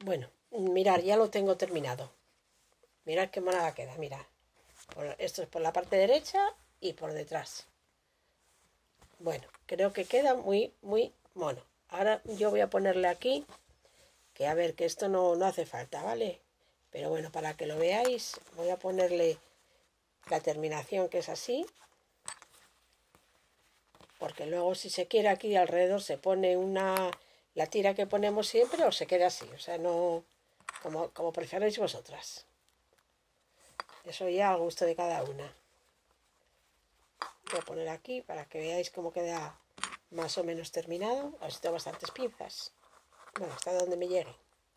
Bueno, mirar, ya lo tengo terminado. Mirad qué monada queda, mirad. Esto es por la parte derecha y por detrás. Bueno, creo que queda muy, muy mono. Ahora yo voy a ponerle aquí, que a ver, que esto no hace falta, ¿vale? Pero bueno, para que lo veáis, voy a ponerle la terminación, que es así. Porque luego si se quiere aquí alrededor se pone la tira que ponemos siempre o se queda así. O sea, no, como preferáis vosotras. Eso ya al gusto de cada una. Voy a poner aquí para que veáis cómo queda más o menos terminado. Así tengo bastantes pinzas. Bueno, hasta donde me llegue.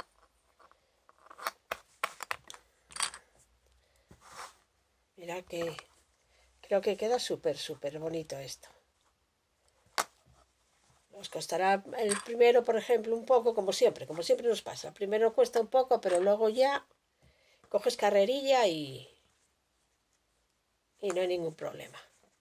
Mirad que creo que queda súper, súper bonito esto. Os costará el primero, por ejemplo, un poco, como siempre nos pasa. Primero cuesta un poco, pero luego ya coges carrerilla y no hay ningún problema.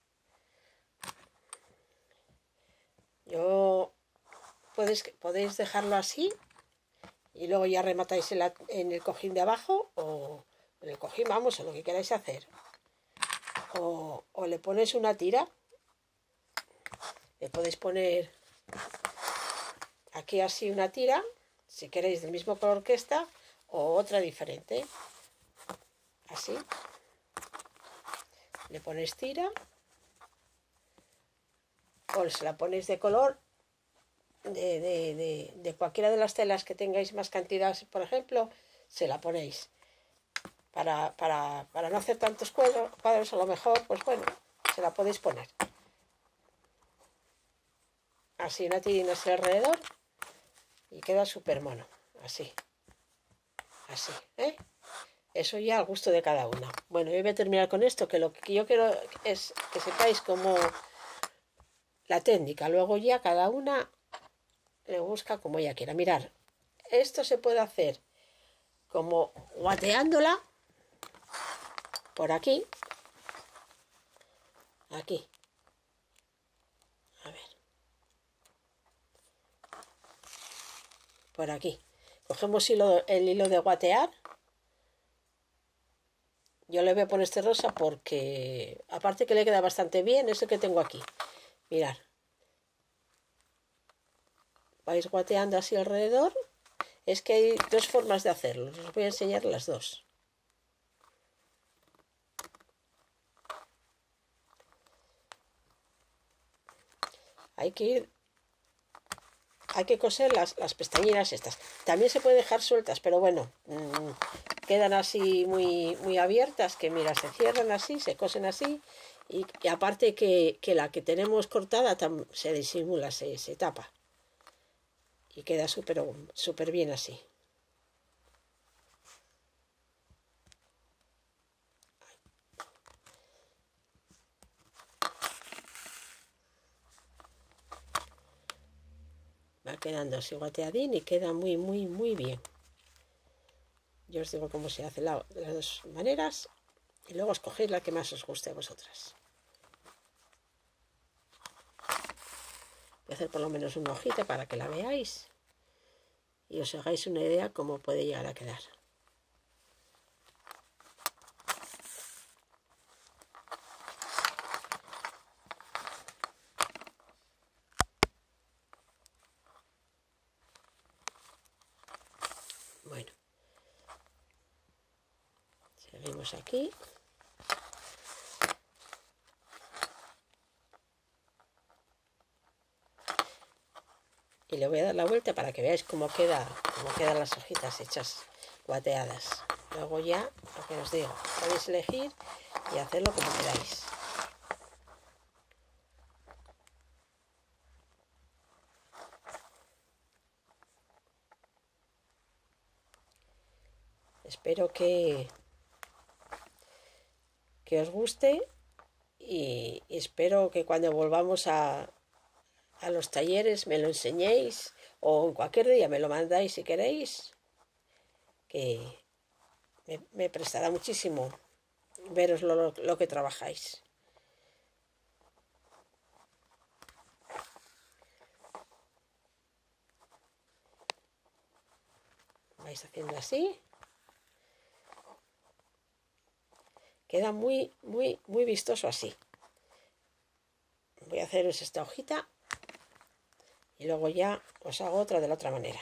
Podéis dejarlo así y luego ya rematáis en el cojín de abajo o en el cojín, vamos, o lo que queráis hacer. O le ponéis una tira, le podéis poner aquí así una tira, si queréis del mismo color que esta, o otra diferente. Así. Le ponéis tira, o se la ponéis de color de cualquiera de las telas que tengáis más cantidad, por ejemplo, se la ponéis. Para no hacer tantos cuadros, a lo mejor, pues bueno, se la podéis poner. Así, una tirina así alrededor y queda súper mono. Así. Así, ¿eh? Eso ya al gusto de cada una. Bueno, yo voy a terminar con esto, que lo que yo quiero es que sepáis cómo la técnica. Luego ya cada una le busca como ella quiera. Mirar, esto se puede hacer como guateándola por aquí. Aquí. A ver. Por aquí. Cogemos el hilo de guatear. Yo le voy a poner este rosa porque, aparte que le queda bastante bien, es el que tengo aquí. Mirad. Vais guateando así alrededor. Es que hay dos formas de hacerlo. Os voy a enseñar las dos. Hay que coser las pestañinas estas. También se puede dejar sueltas, pero bueno, quedan así muy, muy abiertas, que mira, se cierran así, se cosen así, y aparte que la que tenemos cortada se disimula, se tapa. Y queda súper, súper bien así. Va quedando así guateadín y queda muy, muy, muy bien. Yo os digo cómo se hace de las dos maneras y luego escogéis la que más os guste a vosotras. Voy a hacer por lo menos una hojita para que la veáis y os hagáis una idea cómo puede llegar a quedar. Bueno, seguimos aquí. Y le voy a dar la vuelta para que veáis cómo quedan las hojitas hechas guateadas. Luego ya, lo que os digo, podéis elegir y hacerlo como queráis. Espero que os guste y espero que cuando volvamos a los talleres me lo enseñéis o en cualquier día me lo mandáis si queréis, que me prestará muchísimo veros lo que trabajáis. vais haciendo así. Queda muy vistoso así. Voy a haceros esta hojita y luego ya os hago otra de la otra manera.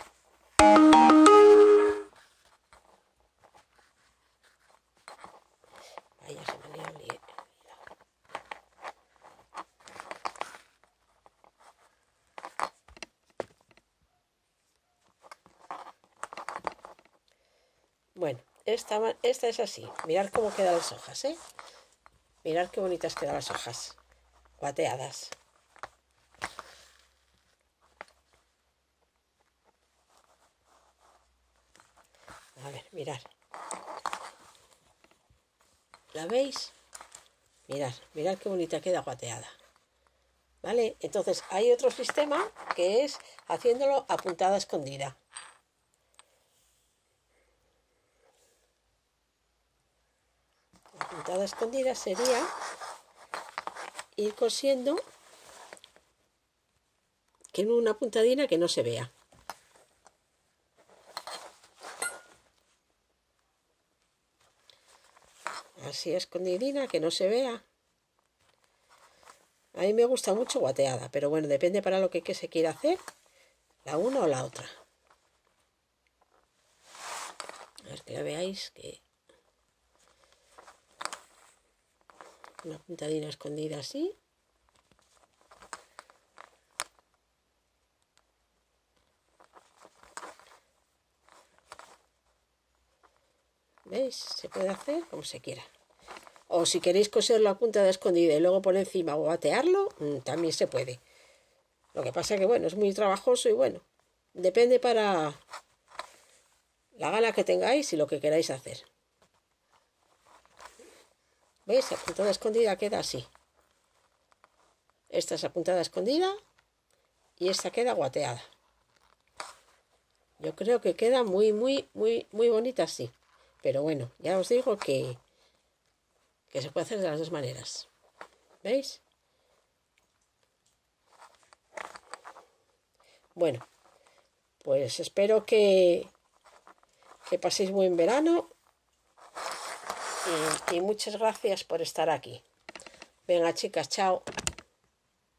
Ahí ya se me ha liado. Bueno, esta es así. Mirad cómo quedan las hojas, ¿eh? Mirad qué bonitas quedan las hojas, guateadas. A ver, mirad. ¿La veis? Mirad qué bonita queda guateada. ¿Vale? Entonces hay otro sistema que es haciéndolo a puntada escondida. La puntada escondida sería ir cosiendo que en una puntadina que no se vea. Así escondidina, que no se vea. A mí me gusta mucho guateada, pero bueno, depende para lo que se quiera hacer, la una o la otra. A ver que la veáis, que una puntadina escondida así. ¿Veis? Se puede hacer como se quiera. O si queréis coser la punta de escondida y luego por encima o batearlo, también se puede. Lo que pasa que, bueno, es muy trabajoso y bueno, depende para la gana que tengáis y lo que queráis hacer. ¿Veis? La puntada escondida queda así. Esta es la puntada escondida y esta queda guateada. Yo creo que queda muy bonita así. Pero bueno, ya os digo que se puede hacer de las dos maneras. ¿Veis? Bueno, pues espero que paséis buen verano y muchas gracias por estar aquí. Venga, chicas, chao.